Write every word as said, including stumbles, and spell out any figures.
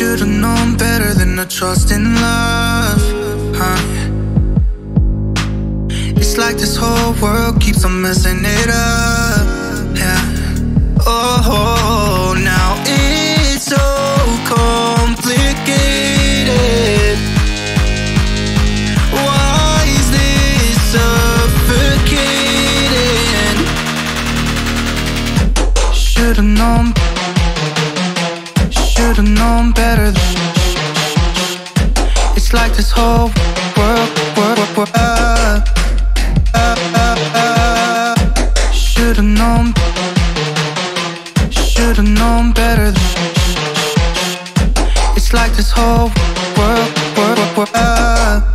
Should've known better than to trust in love, huh? It's like this whole world keeps on messing it up, yeah. Oh, now it's so complicated. Why is this suffocating? Should've known, should've known better. It's like this whole world, world, world, uh, uh, uh, uh. Should've known, should've known better. It's like this whole world, world, world, uh.